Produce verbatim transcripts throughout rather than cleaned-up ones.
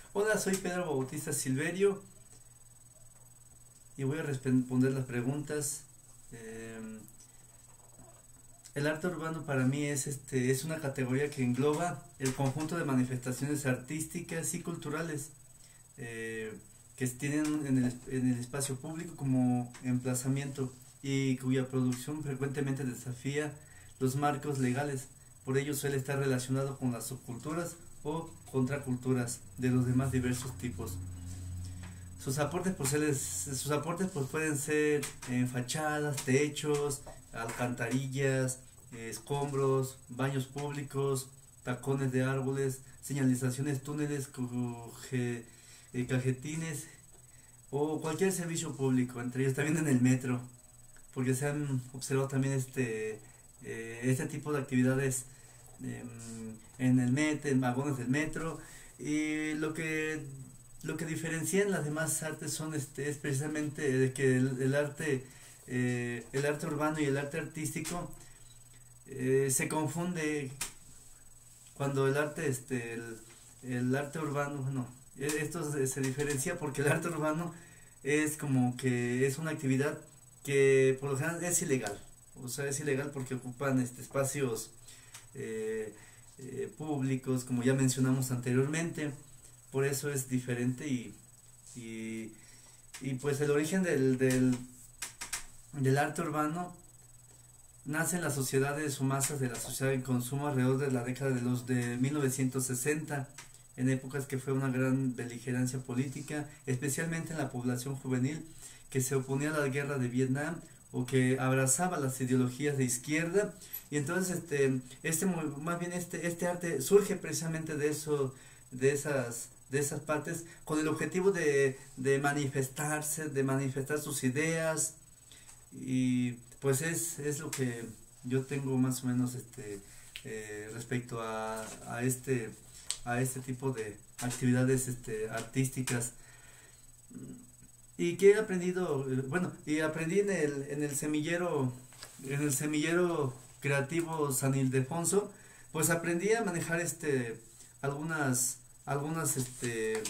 Hola, soy Pedro Bautista Silverio y voy a responder las preguntas. Eh, el arte urbano para mí es, este, es una categoría que engloba el conjunto de manifestaciones artísticas y culturales eh, que tienen en el, en el espacio público como emplazamiento y cuya producción frecuentemente desafía los marcos legales. Por ello suele estar relacionado con las subculturas o contraculturas de los demás diversos tipos. Sus aportes, pues, sus aportes pues, pueden ser en fachadas, techos, alcantarillas, eh, escombros, baños públicos, tacones de árboles, señalizaciones, túneles, coge, eh, cajetines o cualquier servicio público, entre ellos también en el metro, porque se han observado también este, eh, este tipo de actividades eh, en el metro, en vagones del metro, y lo que lo que diferencian las demás artes son este es precisamente de que el, el arte eh, el arte urbano y el arte artístico eh, se confunde cuando el arte este el, el arte urbano, bueno, esto se, se diferencia porque el arte urbano es como que es una actividad que por lo general es ilegal, o sea, es ilegal porque ocupan este espacios eh, eh, públicos, como ya mencionamos anteriormente. Por eso es diferente y, y, y pues el origen del, del, del arte urbano nace en las sociedades o masas de la sociedad en consumo alrededor de la década de los de mil novecientos sesenta, en épocas que fue una gran beligerancia política, especialmente en la población juvenil que se oponía a la guerra de Vietnam o que abrazaba las ideologías de izquierda. Y entonces este este más bien este este arte surge precisamente de eso, de esas de esas partes, con el objetivo de, de manifestarse, de manifestar sus ideas, y pues es, es lo que yo tengo más o menos este eh, respecto a, a este a este tipo de actividades este artísticas. Y que he aprendido, bueno, y aprendí en el, en el semillero, en el semillero creativo San Ildefonso, pues aprendí a manejar este algunas algunas este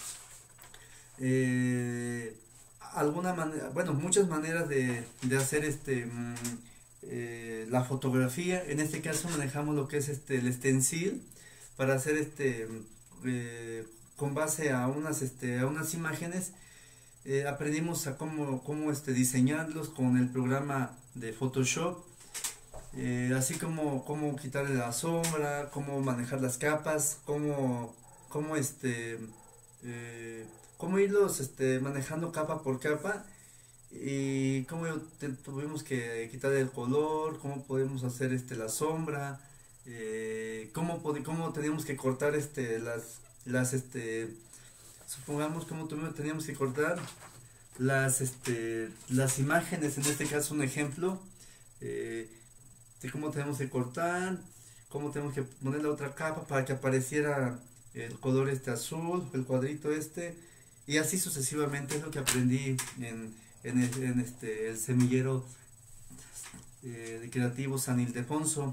eh, alguna manera, bueno, muchas maneras de, de hacer este mm, eh, la fotografía. En este caso manejamos lo que es este el stencil para hacer este eh, con base a unas este a unas imágenes. Eh, aprendimos a cómo, cómo este, diseñarlos con el programa de Photoshop, eh, así como cómo quitarle la sombra, cómo manejar las capas, cómo, cómo, este, eh, cómo irlos este, manejando capa por capa, y cómo te, tuvimos que quitar el color, cómo podemos hacer este, la sombra, eh, cómo, cómo teníamos que cortar este, las, las este, supongamos como tuvimos, teníamos que cortar las este las imágenes, en este caso un ejemplo eh, de cómo tenemos que cortar, cómo tenemos que poner la otra capa para que apareciera el color este azul, el cuadrito este, y así sucesivamente. Es lo que aprendí en, en, el, en este el semillero eh, de creativo San Ildefonso.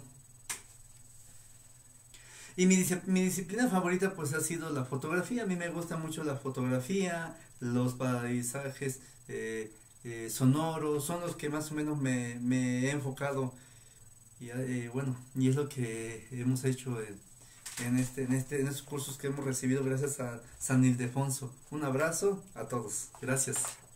Y mi, mi disciplina favorita pues ha sido la fotografía. A mí me gusta mucho la fotografía, los paisajes eh, eh, sonoros, son los que más o menos me, me he enfocado. Y eh, bueno, y es lo que hemos hecho en, en, este, en, este, en estos cursos que hemos recibido gracias a San Ildefonso. Un abrazo a todos. Gracias.